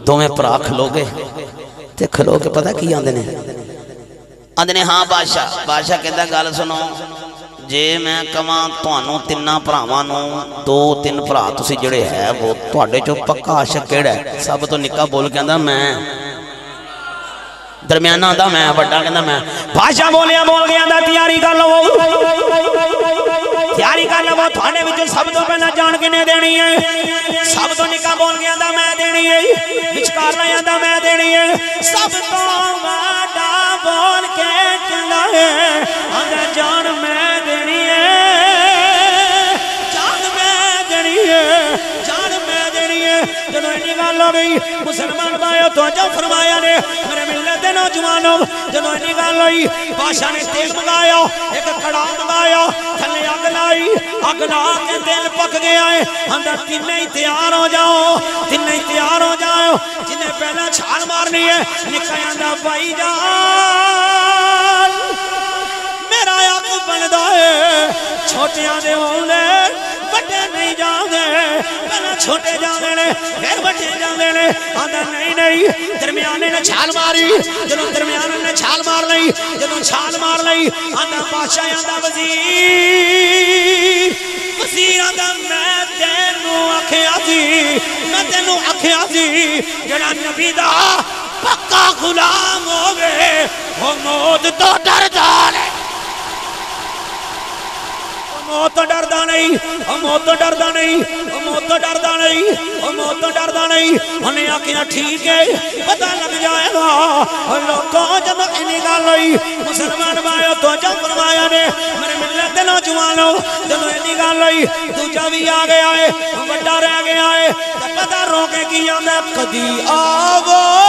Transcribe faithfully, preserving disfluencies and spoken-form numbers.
دو میں پرا کھلو گے تے کھلو کے پتہ کی آندے نے آندے نے ہاں بادشاہ بادشاہ کہتا گال سنو جے میں کمان توانوں تنہ پراوانوں دو تین پرا تسی جڑے ہے وہ توڑے جو پکا عاشق کیڑا ہے سب تو نکا بول کے اندہ میں درمیانہ آدھا میں بڑا کہندہ میں بادشاہ بولیا بول گیا اندہ تیاری کر لو تیاری کر لو تھانے وچوں سب تو پہنا جان کے نہیں دینی ہے سب تو نکا بول گیا اندہ میں دینی ہے بچکار لیا اندہ میں دینی ہے سب تو مادا بول کے کہندہ ہے اندہ جان میں دینی ہے جان میں دینی ہے جان میں دینی ہے جنہوں انہی گال ہو گئی مسلمان بھائیو تو جو فرمایا نے میرے ملت نوجوانوں جنہوں انہی گال ہوئی بادشاہ نے تیل مگایا ایک کڑا مگایا تھلے آگ لائی آگ لا کے تیل پک گیا ہے اندر تینیں ہی تیار ہو جاؤ تینیں ہی تیار ہو جاؤ جنہیں پہلا چھال مارنی ہے نکھایا اندر بھائی جان میرا آگ بندہ ہے چھوٹے آدھے ہونے بڑے نہیں جاندے پہلے چھوٹے جاندے نے پھر بڑے جاندے نے آدھا نہیں نہیں درمیانے نے چھال ماری جنہوں درمیانے نے چھال مار لئی جنہوں چھال مار لئی آدھا بادشاہ آدھا وزیر وزیر آدھا میں تینوں آکھیا تھی میں تینوں آکھیا تھی جڑا نبی دا پکا غلام ہو گئے وہ موت تو ڈر جانے موت تو ڈردہ نہیں موت تو ڈردہ نہیں موت تو ڈردہ نہیں موت تو ڈردہ نہیں انہیں آکھیاں ٹھیک ہے پتہ لگ جائے گا لوگوں جب انہی گال ہوئی مسلمان بھائیو تو جب فرمایا نے میرے ملت نوجوانوں جب انہی گال ہوئی دوجہ بھی آگے آئے بڑا رہ گیا ہے پتہ روکے کی آمد کدی آگو